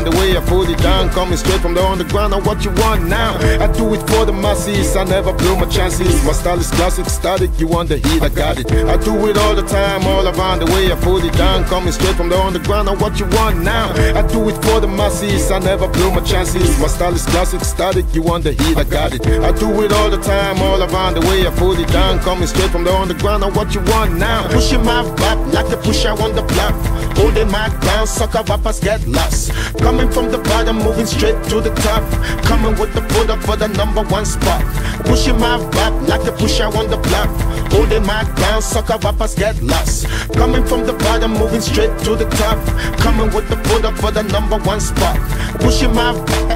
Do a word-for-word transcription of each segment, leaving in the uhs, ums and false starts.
the way I put it down, coming straight from the underground. Now what you want now? I do it for the masses, I never blew my chances. My style is classic, static, you want the heat, I got it. I do it all the time, all around the way I put it down, coming straight from the underground. Now what you want now? I do it for the masses, I never blew my chances. My style is classic, static, you want the heat, I got it. I do it all the time, all around the way I put it down, coming straight from the underground. Now what you want now? Pushing my vibe like a pusher on the block, holding my ground, sucker rappers get lost. Coming from the bottom, moving straight to the top, coming with the put up for the number one spot. Pushing my vibe like a pusher on the block, holding my ground, sucker rappers get lost. Coming from the bottom, moving straight to the top, coming with the put up for the number one spot. Pushing my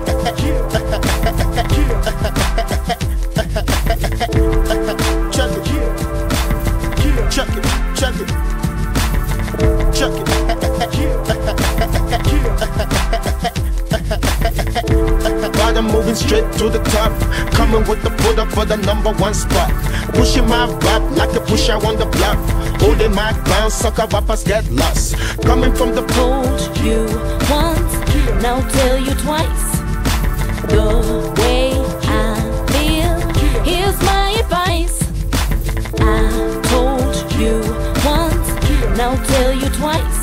check it, check it, check it, check it. Bottom moving straight to the top, coming with the put up for the number one spot. Pushing my vibe like a pusher on the block, holding my ground, sucker rappers get lost. Coming from the told you once, now tell you twice. The way I feel, here's my advice. I told you once, now tell you twice.